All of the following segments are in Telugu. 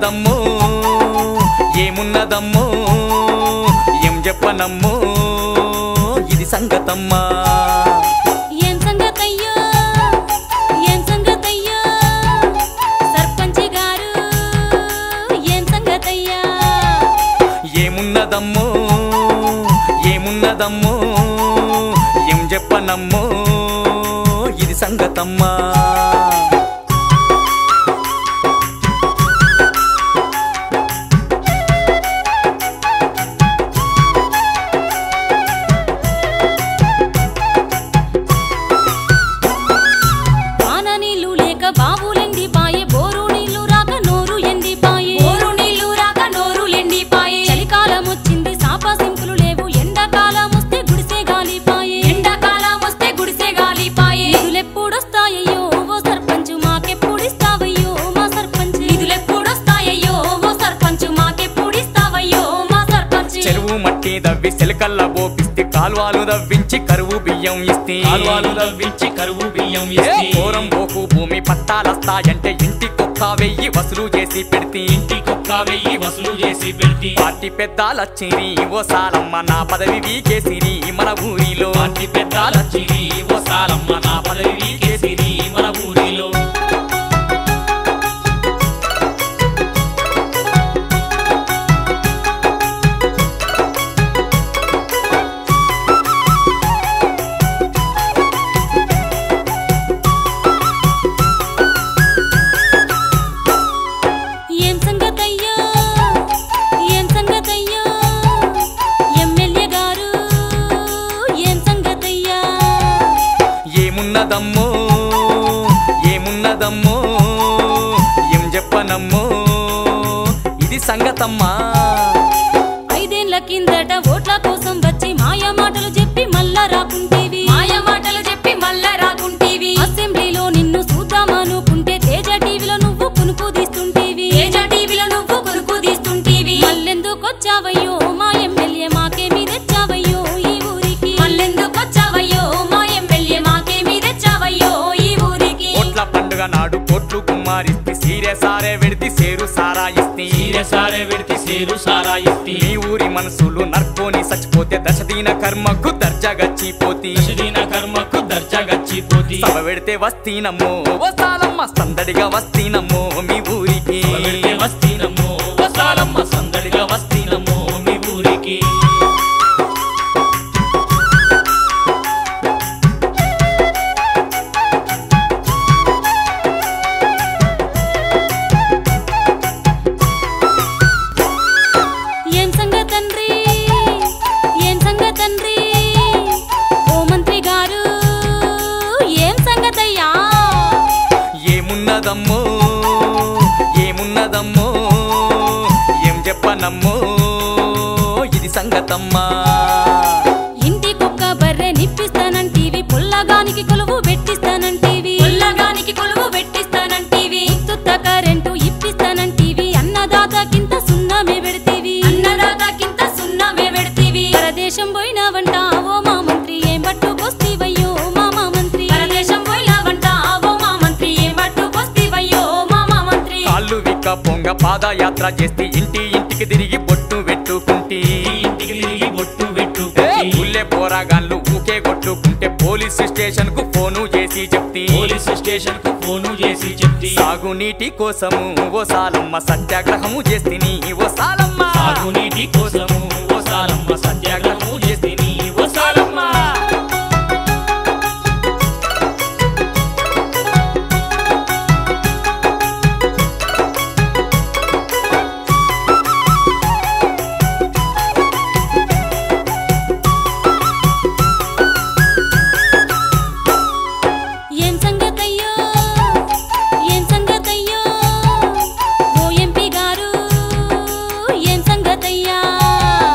ఏమున్నదమ్మో ఏమున్నదమ్మో ఏం చెప్పనమ్మో ఇది సంగతమ్మా ఏం సంగతయ్యో ఏం సంగతయ్యో సర్పంచి గారు ఏం సంగతయ్యా ఏమున్నదమ్మో ఏమున్నదమ్మో ఏం చెప్పనమ్మో ఇది సంగతమ్మా దవ్వి సెలకల్ల బోపిస్తే కాల్వాలు దవ్వించి కరువు బియ్యం ఇస్తే కోరం పోకు భూమి పట్టాలస్తాయంటే ఇంటికొక్క 1000 వసూలు చేసి పెడితే పార్టీ పెద్దాలచ్చిరి ఓ సాలమ్మ నా పదవి వీకేసిరి మన ఊరిలో పార్టీ పెద్దాలచ్చిరి ఓ సాలమ్మ నా పదవి వీకేసిరి మన ఊరిలో ఏమున్నదమ్మో ఏమున్నదమ్మో ఏం చెప్పనమ్మో ఇది సంగతమ్మా 5 ఏళ్ల కిందట ఓట్ల కోసం వచ్చి మాయ మాటలు చెప్పి మళ్ళా రాకుంటీవి అసెంబ్లీలో నిన్ను చూద్దామనుకుంటే తేజ టీవీలో నువ్వు కునుకు తీస్తుంటీవి మళ్ళెందుకొచ్చావయ్యో మా ఎమ్మెల్యే మాకేమి తెచ్చావయ్యో ఈ ఊరికి పండుగ నాడు కోట్లు కుమ్మారిస్తే సీరే వెడితి సేరు సారాయిస్తి ఈ ఊరి మనసులు నర్కోని చచ్చిపోతే దశదీన కర్మకు దర్జాగచ్చిపోతి సభ పెడితే వస్తీనమ్మో ఓ సాలమ్మ సందడిగా వస్తీనమ్మో మీ ఊరికి సందడిగా వస్తీనమ్మో మీ ఊరికి ఏమున్నదమ్మో ఏమున్నదమ్మో ఏం చెప్పనమ్మో ఇది సంగతమ్మా ఇంటికొక్క బర్రె నిప్పిస్తానంటీవి పొల్లగానికి కొలువు పెట్టిస్తానంటీవి తుత్త కరెంటు ఇప్పిస్తానంటీవి అన్నదాతకింత సున్నమే పెడతీవి పరదేశం పోయినావంట ఓ మా మంత్రి ఏం పట్టుకొస్తీవయ్యో మామా మంత్రి కాళ్ళు విక్క పొంగ పాదయాత్ర చేస్తే ఇంటికి తిరిగి బొట్టు పెట్టుకుంటే ఊళ్ళే పోరాగాళ్ళు ఊకే కొట్టుకుంటే పోలీస్ స్టేషన్ కు ఫోను చేసి చెప్తి సాగునీటి కోసము ఓ సాలమ్మ సత్యాగ్రహము చేస్తిని ఓ సాలమ్మ సాగునీటి కోసము ఓ సాలమ్మ సత్యాగ్రహము చేస్తిని ఓ సాలమ్మ ఓ ఎంపీ గారు ఏం సంగతయ్యా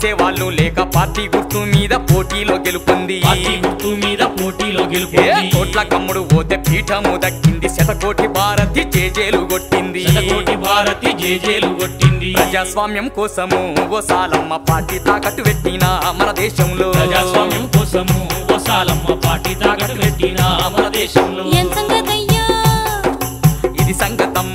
చేసేవాళ్ళు లేక పార్టీ గుర్తు మీద పోటీలో గెలుపొంది పార్టీ గుర్తు మీద పోటీలో ఏ గెలుపొంది కోట్ల కమ్ముడు పోతే పీఠము దక్కింది శతకోటి భారతి జేజేలు కొట్టింది శతకోటి భారతి జేజేలు కొట్టింది ప్రజాస్వామ్యం కోసము ఓ సాలమ్మ పార్టీ తాకట్టు పెట్టిన మన దేశంలో ప్రజాస్వామ్యం కోసము ఓ సాలమ్మ పార్టీ తాకట్టు పెట్టిన మన దేశంలో ఏం సంగతయ్యా ఇది సంగతమ్మ